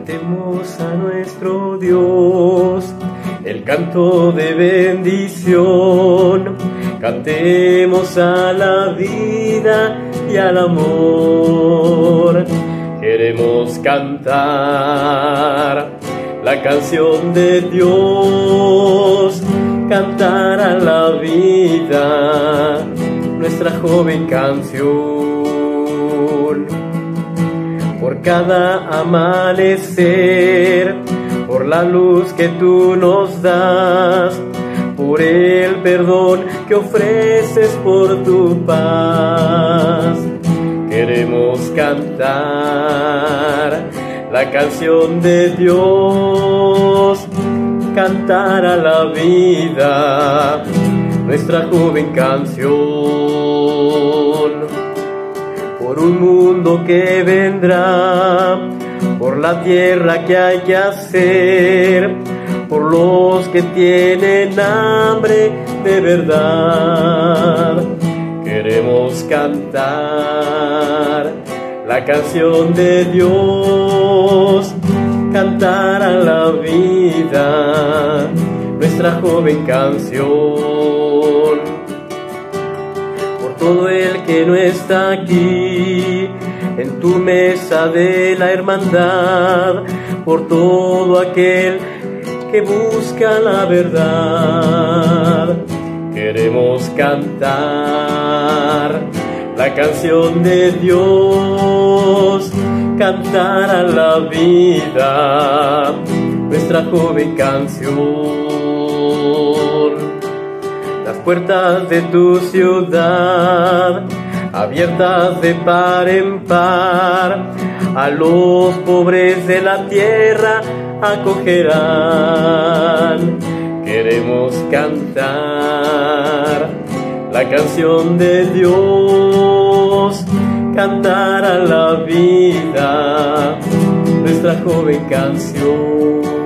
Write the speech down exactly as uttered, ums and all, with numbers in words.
Cantemos a nuestro Dios el canto de bendición. Cantemos a la vida y al amor. Queremos cantar la canción de Dios, cantar a la vida nuestra joven canción. Por cada amanecer, por la luz que tú nos das, por el perdón que ofreces por tu paz. Queremos cantar la canción de Dios, cantar a la vida nuestra joven canción. Por un mundo que vendrá, por la tierra que hay que hacer, por los que tienen hambre de verdad. Queremos cantar la canción de Dios, cantar a la vida nuestra joven canción. Por todo el que no está aquí en tu mesa de la hermandad, por todo aquel que busca la verdad. Queremos cantar la canción de Dios, cantar a la vida nuestra joven canción. Las puertas de tu ciudad abiertas de par en par, a los pobres de la tierra acogerán. Queremos cantar la canción de Dios, cantar a la vida nuestra joven canción.